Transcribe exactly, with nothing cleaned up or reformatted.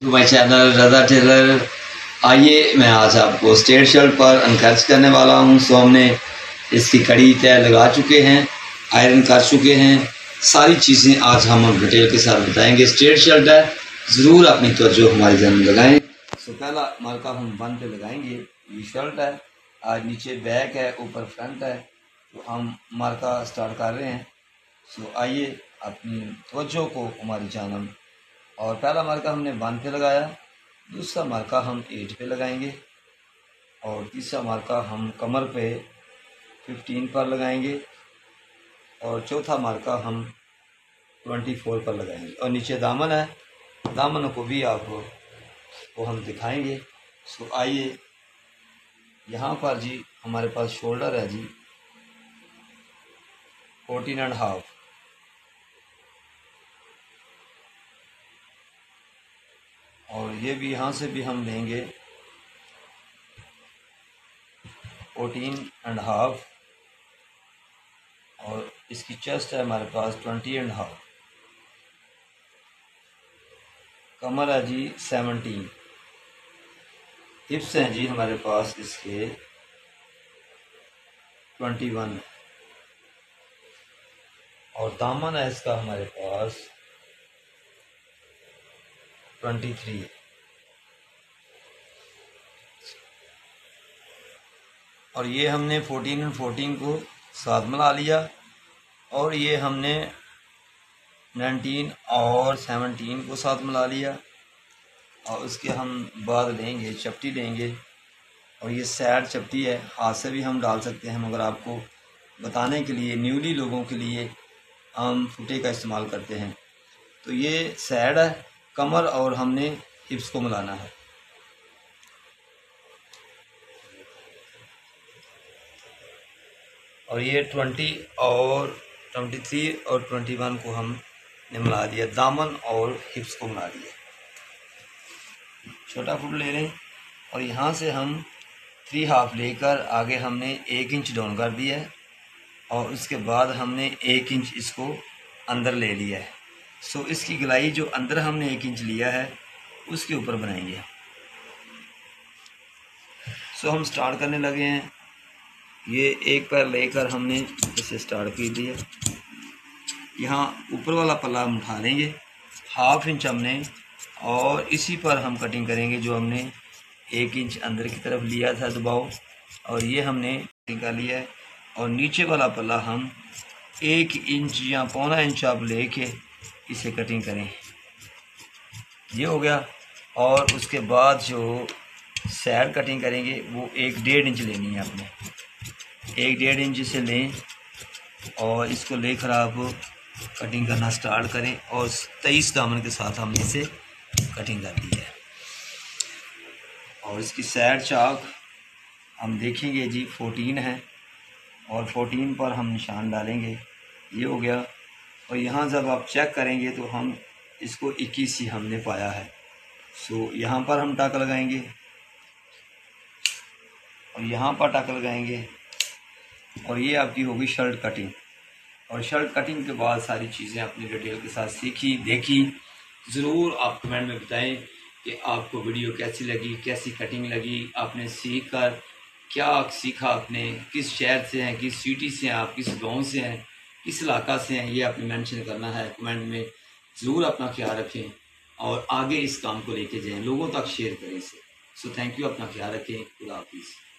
My channel Raza Taylor. आइए मैं आज आपको स्ट्रेट शर्ट पर अनकर्च करने वाला हूं। सो हमने इसकी कड़ी तय लगा चुके हैं, आयरन कर चुके हैं। सारी चीज़ें आज हम डिटेल के साथ बताएंगे। स्ट्रेट शर्ट है, ज़रूर अपनी तवज्जो हमारी जानब लगाएं। सो पहला मार्का हम वन पे लगाएंगे। ये शर्ट है, आज नीचे बैक है, ऊपर फ्रंट है। तो हम मार्का स्टार्ट कर रहे हैं। सो आइए अपनी तवज्जो को हमारी जानब, और पहला मार्का हमने वन पे लगाया, दूसरा मार्का हम एट पे लगाएंगे, और तीसरा मार्का हम कमर पे फिफ्टीन पर लगाएंगे, और चौथा मार्का हम ट्वेंटी फोर पर लगाएंगे। और नीचे दामन है, दामन को भी आपको वो हम दिखाएंगे। सो आइए, यहाँ पर जी हमारे पास शोल्डर है जी फोर्टीन एंड हाफ, और ये भी यहाँ से भी हम लेंगे फोर्टीन एंड हाफ, और इसकी चेस्ट है हमारे पास ट्वेंटी एंड हाफ, कमर है जी सेवनटीन, हिप्स हैं जी हमारे पास इसके ट्वेंटी वन, और दामन है इसका हमारे पास ट्वेंटी थ्री। और ये हमने फोर्टीन एंड फोर्टीन को साथ मिला लिया, और ये हमने नाइनटीन और सेवनटीन को साथ मिला लिया, और उसके हम बाद लेंगे चपटी लेंगे, और ये सैड चपटी है, हाथ से भी हम डाल सकते हैं, मगर आपको बताने के लिए न्यूली लोगों के लिए हम फुटे का इस्तेमाल करते हैं। तो ये सैड है, कमर और हमने हिप्स को मिलाना है। और ये ट्वेंटी और ट्वेंटी थ्री और ट्वेंटी वन को हमने मिला दिया, दामन और हिप्स को मिला दिया। छोटा फुट ले लें, और यहाँ से हम थ्री हाफ लेकर आगे हमने एक इंच डाउन कर दिया है, और उसके बाद हमने एक इंच इसको अंदर ले लिया है। सो इसकी गलाई जो अंदर हमने एक इंच लिया है उसके ऊपर बनाएंगे। सो हम स्टार्ट करने लगे हैं। ये एक पैर लेकर हमने इसे स्टार्ट कर दिया। यहाँ ऊपर वाला पल्ला हम उठा लेंगे, हाफ इंच हमने, और इसी पर हम कटिंग करेंगे जो हमने एक इंच अंदर की तरफ लिया था दबाव, और ये हमने कटिंग कर लिया है। और नीचे वाला पल्ला हम एक इंच या पौना इंच आप लेके इसे कटिंग करें। ये हो गया। और उसके बाद जो साइड कटिंग करेंगे वो एक डेढ़ इंच लेनी है आपने, एक डेढ़ इंच से लें, और इसको लेकर आप कटिंग करना स्टार्ट करें। और तेईस दामन के साथ हमने इसे कटिंग कर दी है। और इसकी साइड चाक हम देखेंगे जी फोर्टीन है, और फोर्टीन पर हम निशान डालेंगे। ये हो गया। और यहाँ जब आप चेक करेंगे तो हम इसको इक्कीस ही हमने पाया है। सो यहाँ पर हम टाक लगाएंगे, और यहाँ पर टाक लगाएंगे, और ये आपकी होगी शर्ट कटिंग। और शर्ट कटिंग के बाद सारी चीज़ें अपनी डिटेल के साथ सीखी देखी। ज़रूर आप कमेंट में बताएं कि आपको वीडियो कैसी लगी, कैसी कटिंग लगी, आपने सीख कर क्या सीखा, आपने किस शहर से हैं, किस सिटी से हैं, आप किस गांव से हैं, किस इलाका से हैं, ये आपने मेंशन करना है कमेंट में। ज़रूर अपना ख्याल रखें, और आगे इस काम को लेके जाएं, लोगों तक शेयर करें इसे। सो थैंक यू, अपना ख्याल रखें। खुदा हाफिज़।